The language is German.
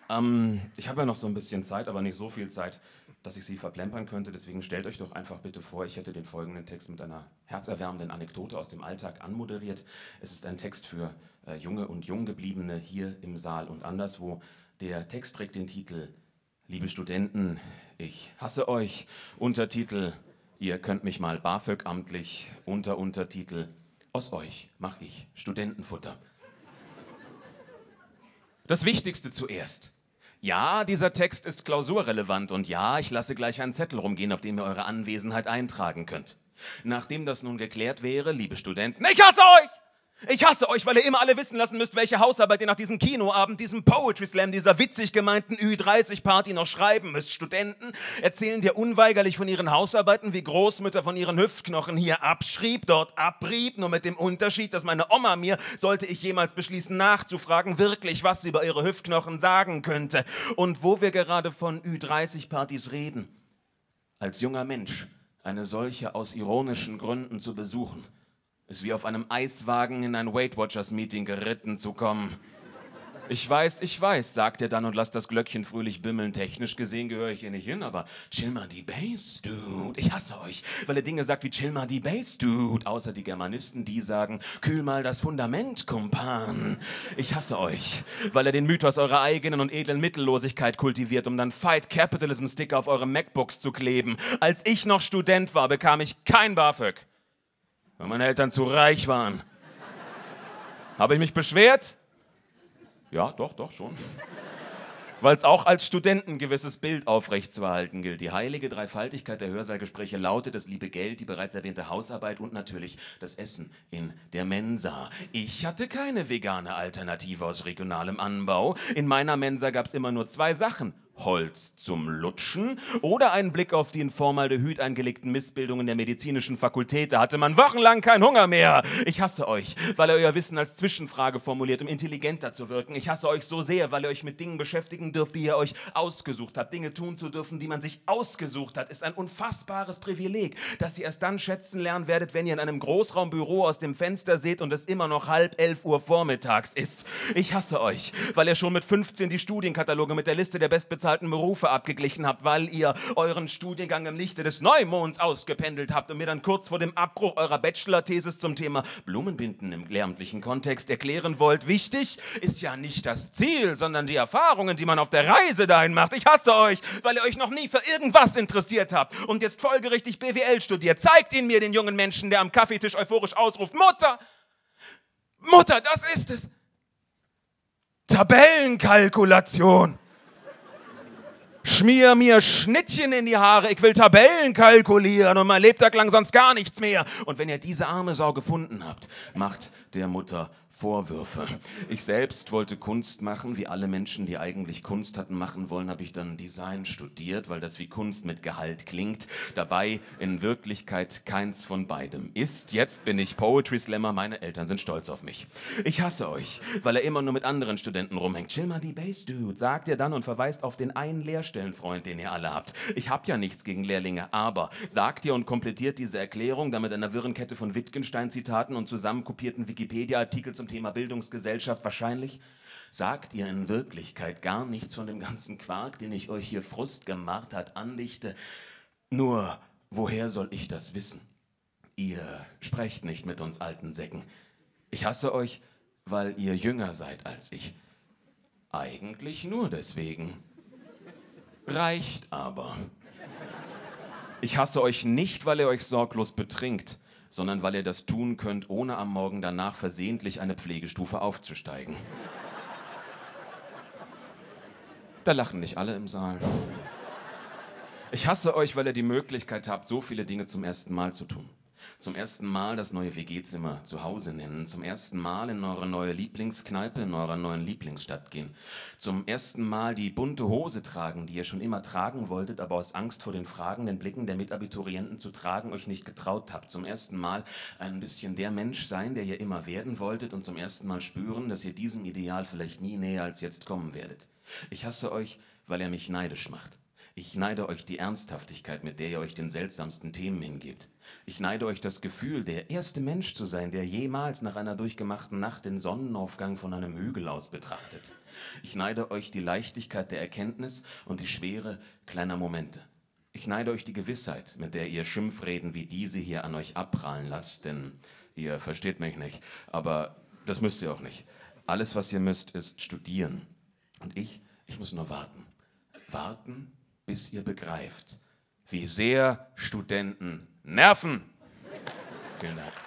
Ich habe ja noch so ein bisschen Zeit, aber nicht so viel Zeit, dass ich Sie verplempern könnte. Deswegen stellt euch doch einfach bitte vor, ich hätte den folgenden Text mit einer herzerwärmenden Anekdote aus dem Alltag anmoderiert. Es ist ein Text für junge und Junggebliebene hier im Saal und anderswo. Der Text trägt den Titel Liebe Studenten, ich hasse euch. Untertitel, ihr könnt mich mal BAföG amtlich. Untertitel, aus euch mach ich Studentenfutter. Das Wichtigste zuerst. Ja, dieser Text ist klausurrelevant und ja, ich lasse gleich einen Zettel rumgehen, auf dem ihr eure Anwesenheit eintragen könnt. Nachdem das nun geklärt wäre, liebe Studenten, ich hasse euch! Ich hasse euch, weil ihr immer alle wissen lassen müsst, welche Hausarbeit ihr nach diesem Kinoabend, diesem Poetry Slam, dieser witzig gemeinten Ü30-Party noch schreiben müsst. Studenten erzählen dir unweigerlich von ihren Hausarbeiten, wie Großmütter von ihren Hüftknochen hier abschrieb, dort abrieb, nur mit dem Unterschied, dass meine Oma mir, sollte ich jemals beschließen nachzufragen, wirklich was sie über ihre Hüftknochen sagen könnte. Und wo wir gerade von Ü30-Partys reden, als junger Mensch eine solche aus ironischen Gründen zu besuchen, ist wie auf einem Eiswagen in ein Weight Watchers Meeting geritten zu kommen. Ich weiß, sagt er dann und lasst das Glöckchen fröhlich bimmeln. Technisch gesehen gehöre ich hier nicht hin, aber chill mal die Bass, Dude. Ich hasse euch, weil er Dinge sagt wie chill mal die Bass, Dude. Außer die Germanisten, die sagen, kühl mal das Fundament, Kumpan. Ich hasse euch, weil er den Mythos eurer eigenen und edlen Mittellosigkeit kultiviert, um dann Fight Capitalism Sticker auf eure MacBooks zu kleben. Als ich noch Student war, bekam ich kein BAföG, weil meine Eltern zu reich waren. Habe ich mich beschwert? Ja, doch, schon. Weil es auch als Studenten ein gewisses Bild aufrechtzuerhalten gilt. Die heilige Dreifaltigkeit der Hörsaalgespräche lautet das liebe Geld, die bereits erwähnte Hausarbeit und natürlich das Essen in der Mensa. Ich hatte keine vegane Alternative aus regionalem Anbau. In meiner Mensa gab es immer nur 2 Sachen. Holz zum Lutschen oder einen Blick auf die in Formaldehyd eingelegten Missbildungen der medizinischen Fakultät. Da hatte man wochenlang keinen Hunger mehr. Ich hasse euch, weil ihr euer Wissen als Zwischenfrage formuliert, um intelligenter zu wirken. Ich hasse euch so sehr, weil ihr euch mit Dingen beschäftigen dürft, die ihr euch ausgesucht habt. Dinge tun zu dürfen, die man sich ausgesucht hat, ist ein unfassbares Privileg, das ihr erst dann schätzen lernen werdet, wenn ihr in einem Großraumbüro aus dem Fenster seht und es immer noch 10:30 Uhr vormittags ist. Ich hasse euch, weil ihr schon mit 15 die Studienkataloge mit der Liste der bestbezahlten Berufe abgeglichen habt, weil ihr euren Studiengang im Lichte des Neumonds ausgependelt habt und mir dann kurz vor dem Abbruch eurer Bachelor-Thesis zum Thema Blumenbinden im lehramtlichen Kontext erklären wollt, wichtig ist ja nicht das Ziel, sondern die Erfahrungen, die man auf der Reise dahin macht. Ich hasse euch, weil ihr euch noch nie für irgendwas interessiert habt und jetzt folgerichtig BWL studiert. Zeigt ihn mir, den jungen Menschen, der am Kaffeetisch euphorisch ausruft, Mutter, das ist es. Tabellenkalkulation. Schmier mir Schnittchen in die Haare, ich will Tabellen kalkulieren und mein Lebtag lang sonst gar nichts mehr. Und wenn ihr diese arme Sau gefunden habt, macht der Mutter Vorwürfe. Ich selbst wollte Kunst machen, wie alle Menschen, die eigentlich Kunst hatten machen wollen, habe ich dann Design studiert, weil das wie Kunst mit Gehalt klingt. Dabei in Wirklichkeit keins von beidem ist. Jetzt bin ich Poetry Slammer, meine Eltern sind stolz auf mich. Ich hasse euch, weil er immer nur mit anderen Studenten rumhängt. Chill mal die Bass, Dude, sagt ihr dann und verweist auf den einen Lehrstellenfreund, den ihr alle habt. Ich habe ja nichts gegen Lehrlinge, aber sagt ihr und komplettiert diese Erklärung dann mit einer wirren Kette von Wittgenstein-Zitaten und zusammenkopierten Wikipedia-Artikel zum Thema Bildungsgesellschaft wahrscheinlich? Sagt ihr in Wirklichkeit gar nichts von dem ganzen Quark, den ich euch hier frustgemartert andichte? Nur, woher soll ich das wissen? Ihr sprecht nicht mit uns alten Säcken. Ich hasse euch, weil ihr jünger seid als ich. Eigentlich nur deswegen. Reicht aber. Ich hasse euch nicht, weil ihr euch sorglos betrinkt, sondern weil ihr das tun könnt, ohne am Morgen danach versehentlich eine Pflegestufe aufzusteigen. Da lachen nicht alle im Saal. Ich hasse euch, weil ihr die Möglichkeit habt, so viele Dinge zum ersten Mal zu tun. Zum ersten Mal das neue WG-Zimmer zu Hause nennen. Zum ersten Mal in eure neue Lieblingskneipe, in eurer neuen Lieblingsstadt gehen. Zum ersten Mal die bunte Hose tragen, die ihr schon immer tragen wolltet, aber aus Angst vor den fragenden Blicken der Mitabiturienten zu tragen euch nicht getraut habt. Zum ersten Mal ein bisschen der Mensch sein, der ihr immer werden wolltet und zum ersten Mal spüren, dass ihr diesem Ideal vielleicht nie näher als jetzt kommen werdet. Ich hasse euch, weil ihr mich neidisch macht. Ich neide euch die Ernsthaftigkeit, mit der ihr euch den seltsamsten Themen hingebt. Ich neide euch das Gefühl, der erste Mensch zu sein, der jemals nach einer durchgemachten Nacht den Sonnenaufgang von einem Hügel aus betrachtet. Ich neide euch die Leichtigkeit der Erkenntnis und die Schwere kleiner Momente. Ich neide euch die Gewissheit, mit der ihr Schimpfreden wie diese hier an euch abprallen lasst, denn ihr versteht mich nicht, aber das müsst ihr auch nicht. Alles, was ihr müsst, ist studieren. Und ich muss nur warten. Warten, bis ihr begreift, wie sehr Studenten nerven. Vielen Dank.